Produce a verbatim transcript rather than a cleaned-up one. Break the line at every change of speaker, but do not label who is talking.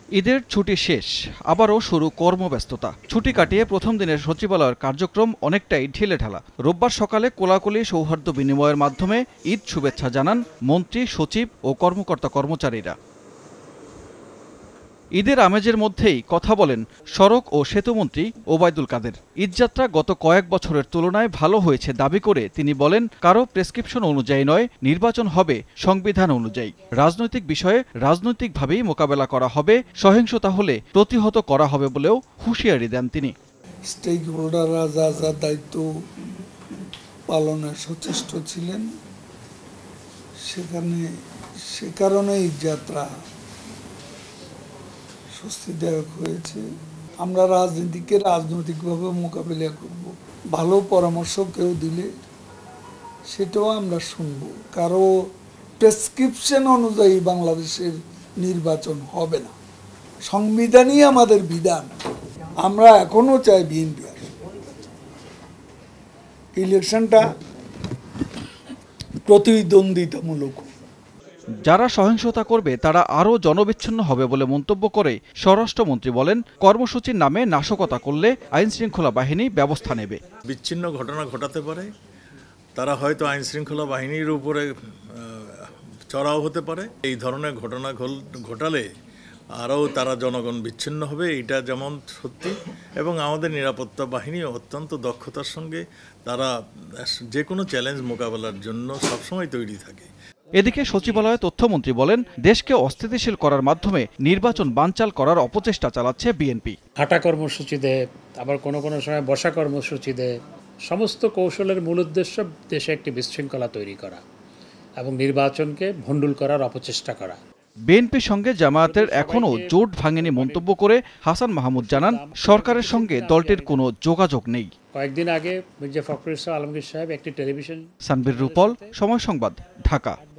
ঈদের ছুটি শেষ, আবারও শুরু কর্মব্যস্ততা। ছুটি কাটিয়ে প্রথম দিনের সচিবালয়ের কার্যক্রম অনেকটাই ঢিলেঢালা। রোববার সকালে কোলাকুলি সৌহার্দ্য বিনিময়ের মাধ্যমে ঈদ শুভেচ্ছা জানান মন্ত্রী, সচিব ও কর্মকর্তা কর্মচারীরা। ঈদের আমেজের মধ্যেই কথা বলেন সড়ক ও সেতুমন্ত্রী ওবায়দুল কাদের। ঈদযাত্রা গত কয়েক বছরের তুলনায় ভালো হয়েছে দাবি করে তিনি বলেন, কারো প্রেসক্রিপশন অনুযায়ী নয়, নির্বাচন হবে সংবিধান অনুযায়ী। রাজনৈতিক বিষয়ে রাজনৈতিকভাবেই মোকাবেলা করা হবে, সহিংসতা হলে প্রতিহত করা হবে বলেও হুঁশিয়ারি দেন তিনি।
স্টেক হোল্ডাররা যা যা দায়িত্ব পালনে সচেষ্ট ছিলেন, সেখানে সে কারণে ঈদযাত্রা স্বস্তিদায়ক হয়েছে। আমরা রাজনীতিকে রাজনৈতিকভাবে মোকাবিলা করব। ভালো পরামর্শ কেউ দিলে সেটাও আমরা শুনব। কারো প্রেসক্রিপশন অনুযায়ী বাংলাদেশের নির্বাচন হবে না, সংবিধানই আমাদের বিধান। আমরা এখনো চাই বিএনপি ইলেকশনটা প্রতিদ্বন্দ্বিতামূলক।
যারা সহিংসতা করবে তারা আরও জনবিচ্ছিন্ন হবে বলে মন্তব্য করে স্বরাষ্ট্রমন্ত্রী বলেন, কর্মসূচির নামে নাশকতা করলে আইনশৃঙ্খলা বাহিনী ব্যবস্থা নেবে।
বিচ্ছিন্ন ঘটনা ঘটাতে পারে, তারা হয়তো আইনশৃঙ্খলা বাহিনীর উপরে চড়াও হতে পারে। এই ধরনের ঘটনা ঘটালে আরও তারা জনগণ বিচ্ছিন্ন হবে, এটা যেমন সত্যি। এবং আমাদের নিরাপত্তা বাহিনী অত্যন্ত দক্ষতার সঙ্গে তারা যে কোনো চ্যালেঞ্জ মোকাবেলার জন্য সবসময় তৈরি থাকে।
এদিকে সচিবালয়ে তথ্যমন্ত্রী বলেন, দেশকে অস্থিতিশীল করার মাধ্যমে নির্বাচন বানচাল করার অপচেষ্টা চালাচ্ছে বিএনপি।
হাঁটা কর্মসূচিতে, আবার কোনো কোনো সময় বসা কর্মসূচিতে, সমস্ত কৌশলের মূল উদ্দেশ্য দেশে একটি বিশৃঙ্খলা তৈরি করা এবং নির্বাচনকে ভণ্ডুল করার অপচেষ্টা করা।
বিএনপির সঙ্গে জামায়াতের এখনও জোট ভাঙেনি মন্তব্য করে হাসান মাহমুদ জানান, সরকারের সঙ্গে দলটির কোনো যোগাযোগ নেই।
কয়েকদিন আগে মির্জা ফখরুল ইসলাম আলমগীর সাহেব একটি টেলিভিশন।
সানবীর রূপল, সময় সংবাদ, ঢাকা।